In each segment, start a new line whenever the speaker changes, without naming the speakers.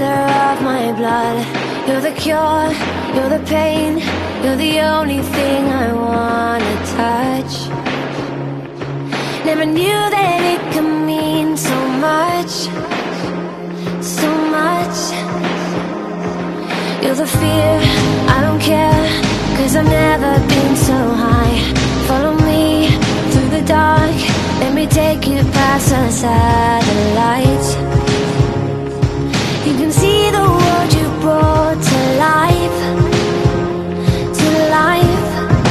color of my blood. You're the cure, you're the pain, you're the only thing I wanna touch. Never knew that it could mean so much, so much. You're the fear, I don't care, 'cause I've never been so high. Follow me through the dark, let me take you past the satellites. You can see the world you brought to life, to life.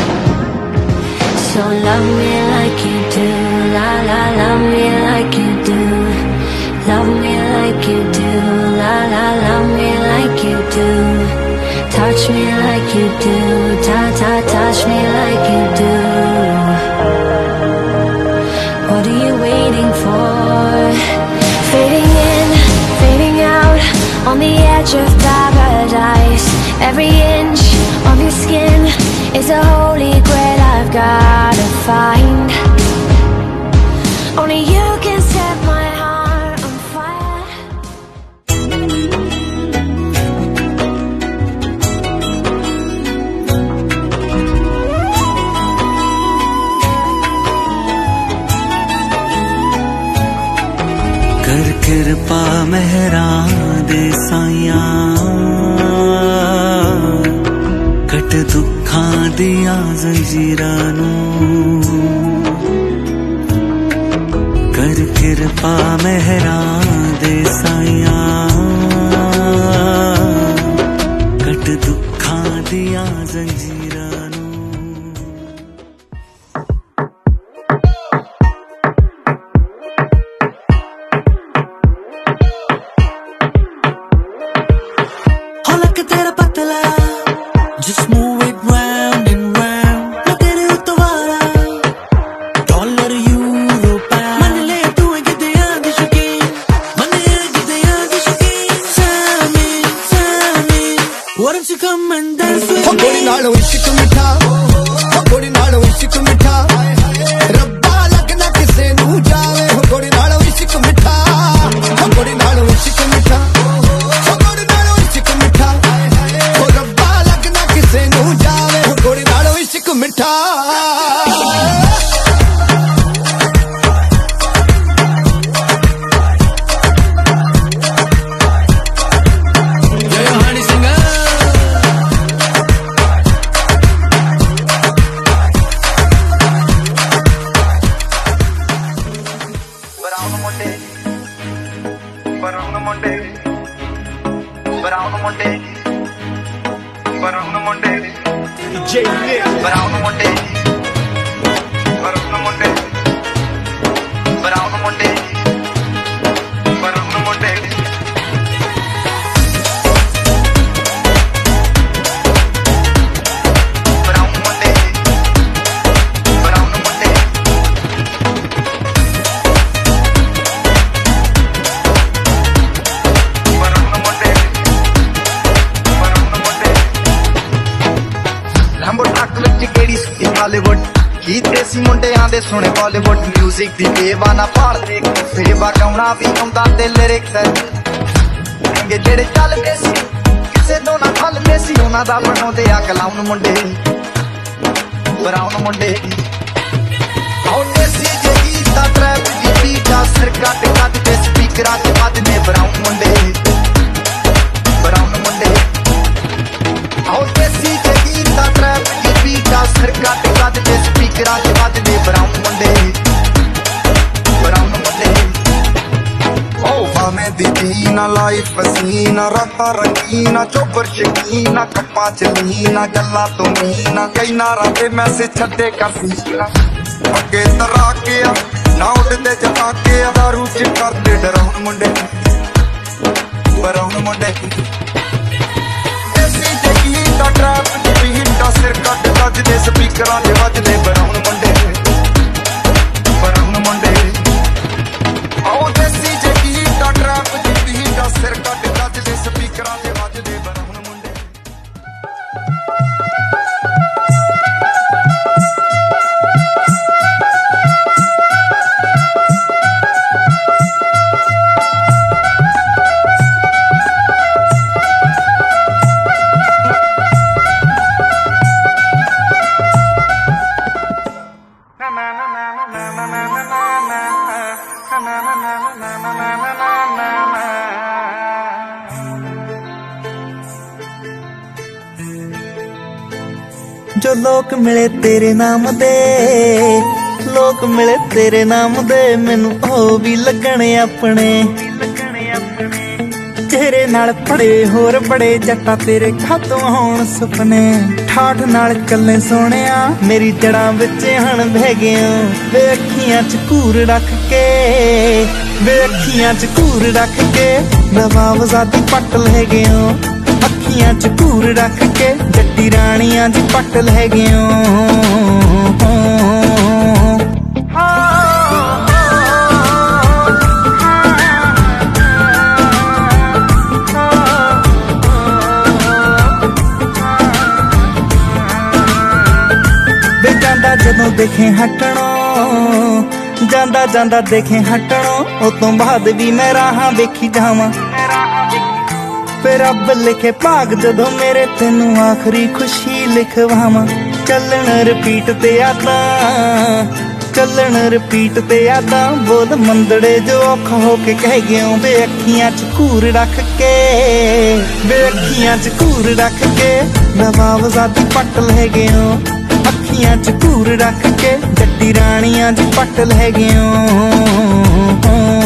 So love me like you do, la la, love me like you do. Love me like you do, la la, love me like you do. Touch me like you do, ta ta, touch me like you do. What are you waiting for? Fading in, fading out, on the edge of paradise. Every inch of your skin is a holy grail I've gotta find. Only you can set my heart on fire.
कर कृपा मेहरां दे साइया, cut दुखां दिया जंजीरां नूं। कर कृपा मेहरां दे साइया, cut दुखां दिया जंजीरां नूं।
सुने बॉलीवुड म्यूजिक दी बेवाना पाल देख बेवा गाउना भी आउंदा ते लिरिक्स हैंगे जेड़े चलदे सी किसे तो ना खलदे सी उन्हां दा बनाउंदे आ कलाउन मुंडे ब्राउन मुंडे आओ देसी जे गीता ट्रैप दी बीटा सिर कट कट ते स्पीकरां ते वजदे ब्राउन मुंडे आओ देसी जे गीता ट्रैप दी बीटा सिर कट कट ते स्पीकरां ते वजदे ब्राउन मुंडे भावें दी ना लाइफ पसीना राता रंगीना चोबर शकीना कप्पा चलीना गल्ला तो मीना कई नारा ते मैसेज छड्डे कर सीना अगे तरा के ना उड़दे जमा के दारू च करदे डराउन मुंडे देसी जगी दा ट्रैप दी बीट सिर कट वजदे स्पीकरां ते वजदे ब्राउन मुंडे आओ देसी जगी दा ट्रैप दी बीट सिर कट वजदे स्पीकरां ते वजदे ब्राउन मुंडे।
जो लोक मिले तेरे नाम दे, लोक मिले तेरे नाम दे, मैनू ओ भी लगने अपने। तेरे नाल पड़े होर बड़े जट्टा तेरे खातों होण सुपने। ठाठ नाल कल्ले सोहणिया मेरी जड़ां विच हण बह गया। वे अखियां च घूर रख के, वे अखियां च घूर रख के नवाब ज़ादी पट ले गया। अखियां च घूर रख के जट्टी राणियां च पट ले गया। जदों देखे हटणों, जांदा जांदा देखे हटणों, उस तो बाद भी मैं राहां वेखी जावां। फिर रब लिखे भाग जदों मेरे तेनू आखरी खुशी लिखवावां। चलन रिपीट ते यादां, चलन रिपीट ते यादां, बोल मंदड़े जो औखा होके कह गया। वे अखियां च घूर रख के, वे अखियां च घूर रख के नवाब ज़ादी पट ले गया। अखियां च घूर रख के जट्टी राणियां च पट ले गया।